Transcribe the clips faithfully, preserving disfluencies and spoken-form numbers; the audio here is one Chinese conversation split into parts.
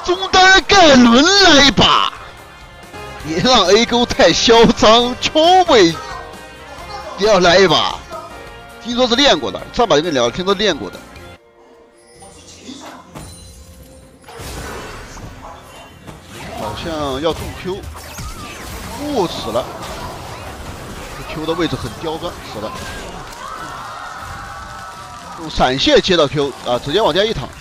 中单盖伦来一把，别让 A 勾太嚣张，乔伟也要来一把。听说是练过的，上把就跟你聊，听说练过的。好像要中 Q， 不死了。这 Q 的位置很刁钻，死了。用闪现接到 Q 啊，直接往家一躺。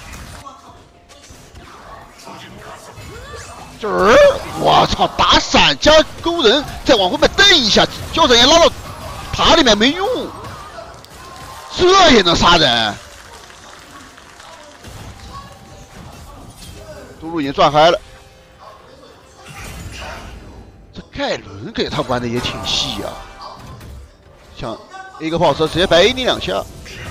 这儿，我操！打闪加勾人，再往后面蹬一下，交闪也拉到塔里面没用，这也能杀人？中路已经转嗨了，这盖伦给他玩的也挺细啊，像 A 个炮车直接白 A 你两下。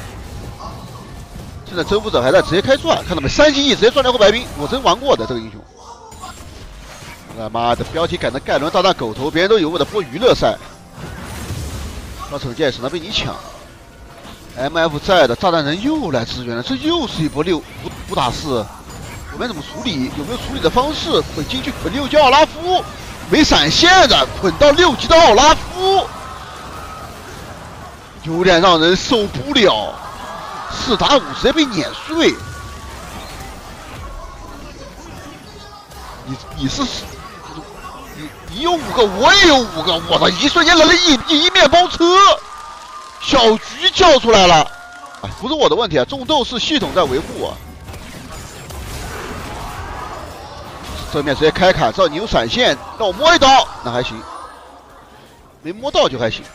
现在征服者还在直接开转，看到没？三级 E 直接转掉后白兵，我真玩过的这个英雄。 他妈的，标题改成盖伦大战狗头，别人都以为我在播娱乐赛。到惩戒只能被你抢。M F 在的炸弹人又来支援了，这又是一波六五五打四，我们怎么处理？有没有处理的方式？捆进去捆六级奥拉夫，没闪现的捆到六级的奥拉夫，有点让人受不了。四打五直接被碾碎。你你是？ 你你有五个，我也有五个，我操！一瞬间来了一一面包车，小菊叫出来了，哎，不是我的问题啊，种豆是系统在维护啊。正面直接开砍，只要你有闪现，让我摸一刀，那还行，没摸到就还行。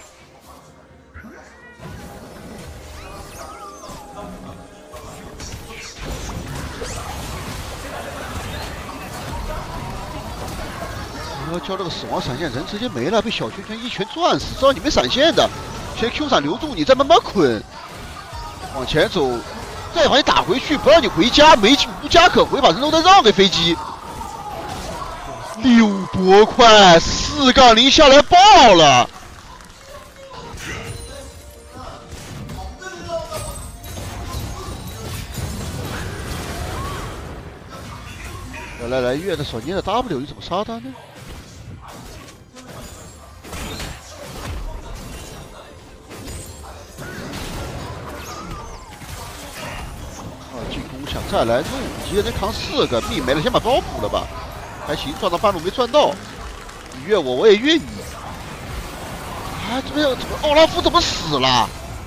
要交这个死亡闪现，人直接没了，被小圈圈一拳撞死。只要你没闪现的，先 Q 闪留住，你再慢慢捆，往前走，再把你打回去，不让你回家，没无家可回，把人头再让给飞机。六波快，四杠零下来爆了。来来来，月的手捏的 W， 你怎么杀他呢？ 进攻想再来，这五级能扛四个，命没了，先把包补了吧，还行，赚到半路没赚到，你越我我也越你。啊，这边怎么奥拉夫怎么死了？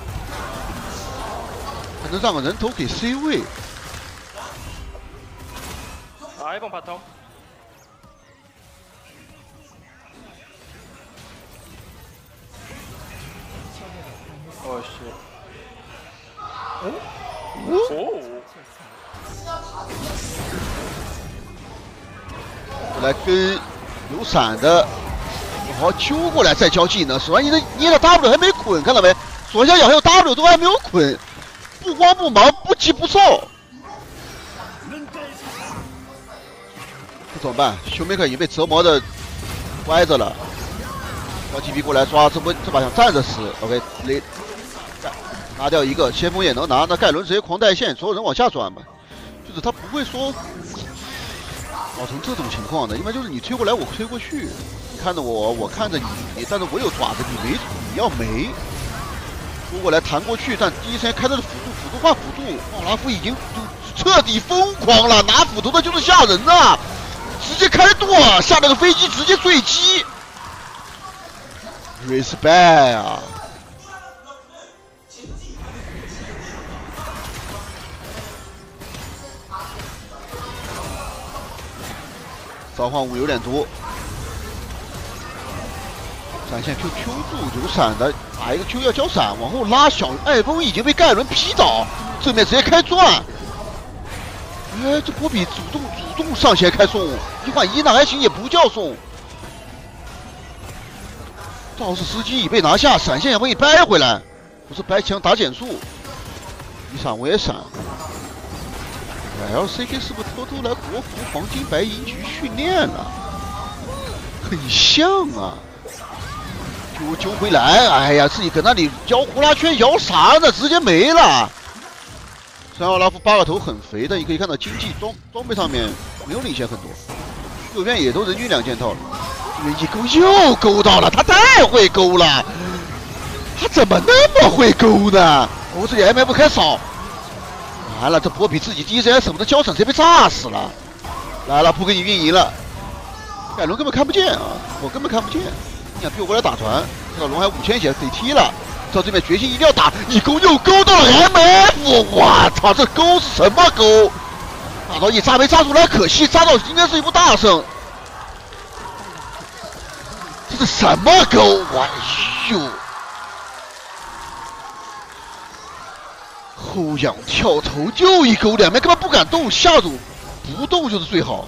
还能让个人头给 C 位？ 啊，一帮拍头。哦是。哦。哦。 来跟有闪的好好揪过来，再交技能。手上你的捏的 W 还没捆，看到没？左下角还有 W 都还没有捆，不慌不忙，不急不躁。这怎么办？修梅克已经被折磨的歪着了。要 T P 过来抓，这波这把想站着死。OK， 雷拿掉一个，先锋也能拿。那盖伦直接狂带线，所有人往下转吧。就是他不会说。 搞成这种情况的，一般就是你推过来，我推过去，你看着我，我看着你，但是我有爪子，你没，你要没，拖过来弹过去，但第一时间开的是辅助，辅助换辅助，奥拉夫已经彻底疯狂了，拿斧头的就是吓人啊，直接开剁，下了个飞机直接坠机 ，respect 啊！ 召唤物有点多，闪现 Q Q 住有闪的，打一个 Q 要交闪，往后拉小艾风已经被盖伦劈倒，正面直接开转。哎，这波比主动主动上前开送，一换一那还行，也不叫送。肇事司机已被拿下，闪现想把你掰回来，不是掰枪打减速，你闪我也闪。 L C K 是不是偷偷来国服黄金白银局训练了？很像啊！揪揪回来，哎呀，自己搁那里摇呼啦圈摇啥呢？直接没了。 虽然奥拉夫八个头很肥，但你可以看到经济装装备上面没有领先很多，右边也都人均两件套了。一勾又勾到了，他太会勾了，他怎么那么会勾呢？我这里 M F 开扫，完了，这波比自己第一时间舍不得交闪，直接被炸死了。来了，不给你运营了，盖伦根本看不见啊，我根本看不见。你想逼我过来打团，这个龙还五千血得踢了。 到这边决心一定要打，一勾又勾到了 M F， 我操，这勾是什么勾？打到一扎没扎出来，可惜扎到应该是一波大胜。这是什么勾？哎呦！后仰跳投就一勾，两边根本不敢动，下组不动就是最好。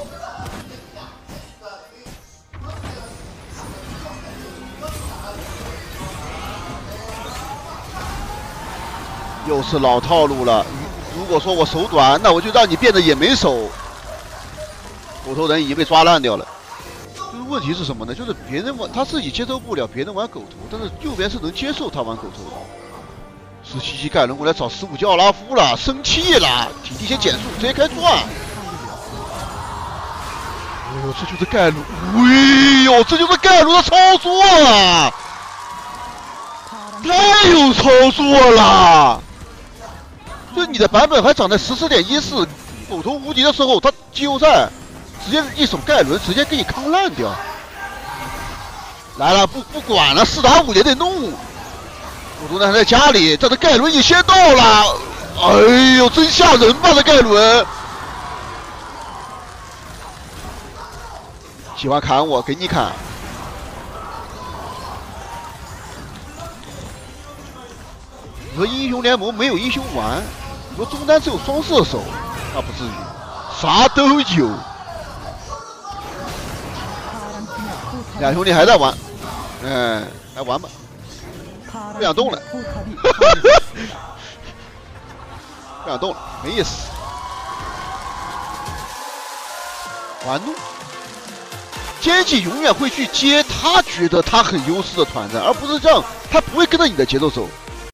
又是老套路了。如果说我手短，那我就让你变得也没手。狗头人已经被抓烂掉了。就是问题是什么呢？就是别人玩他自己接受不了别人玩狗头，但是右边是能接受他玩狗头的。十七级盖伦过来找十五级奥拉夫了，生气了，体力先减速，直接开钻。哎呦，这就是盖伦！哎呦，这就是盖伦的操作啊！太有操作了！ 就你的版本还长在十四点一四，狗头无敌的时候，他季后赛直接一手盖伦，直接给你坑烂掉。来了，不不管了，四打五也得弄。狗头呢还在家里，但是盖伦也先到了。哎呦，真吓人吧这盖伦！喜欢砍我，给你砍。 你说英雄联盟没有英雄玩，你说中单只有双射手，那不至于，啥都有。两兄弟还在玩，哎，来玩吧，不想动了，不想动了，没意思。玩怒，奸计永远会去接他觉得他很优势的团战，而不是这样，他不会跟着你的节奏走。